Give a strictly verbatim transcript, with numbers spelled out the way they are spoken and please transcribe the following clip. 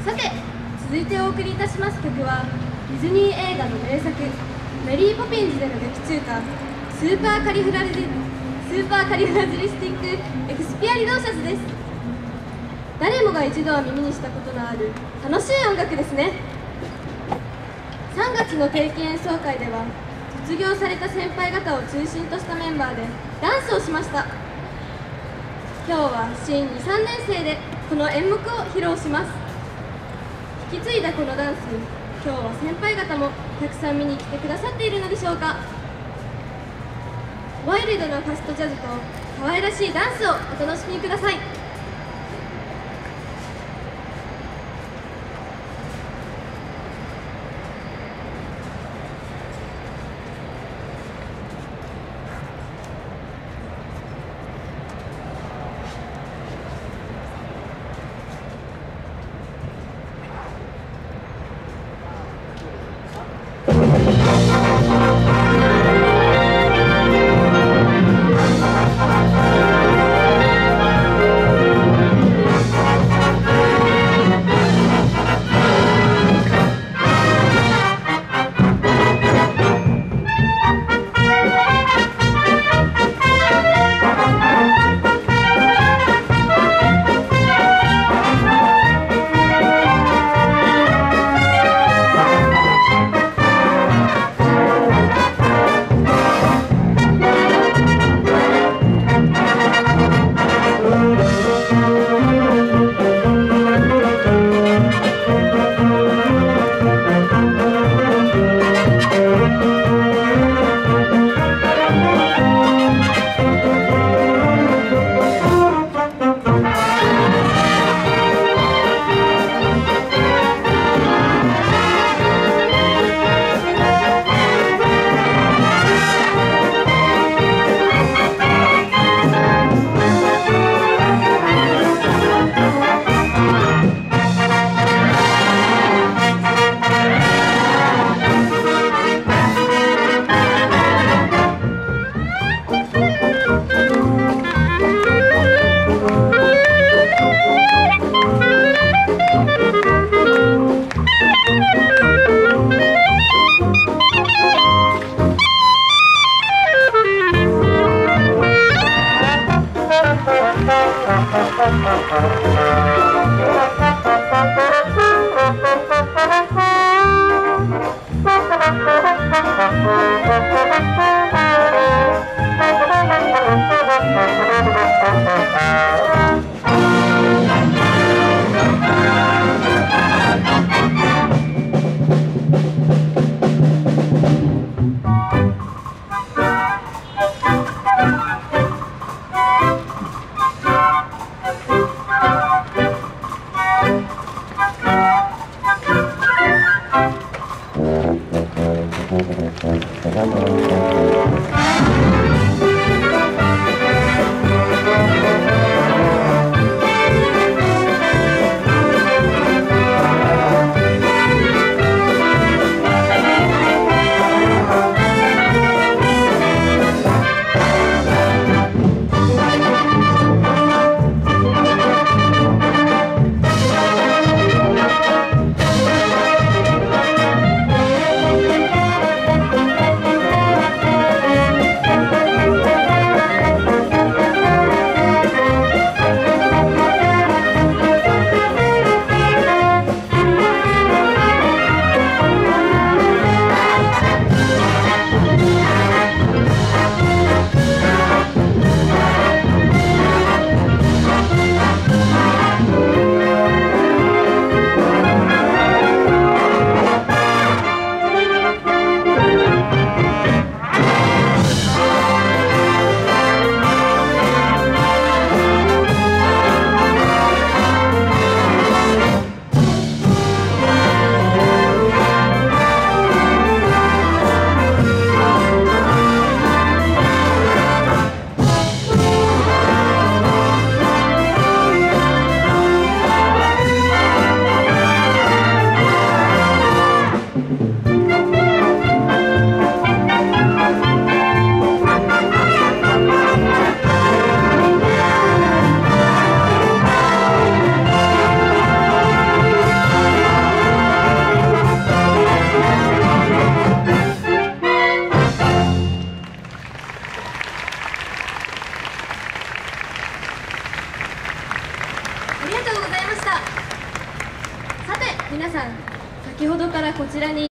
さて、続いてお送りいたします曲はディズニー映画の名作「メリー・ポピンズ」での劇中歌「スーパーカリフラリススーパーカリフラジリスティック・エクスピアリドーシャズ」です。誰もが一度は耳にしたことのある楽しい音楽ですね。さんがつの定期演奏会では卒業された先輩方を中心としたメンバーでダンスをしました。今日は新に、さんねん生でこの演目を披露します。引き継いだこのダンスに今日は先輩方もたくさん見に来てくださっているのでしょうか。ワイルドなファストジャズと可愛らしいダンスをお楽しみください。 さて皆さん、先ほどからこちらに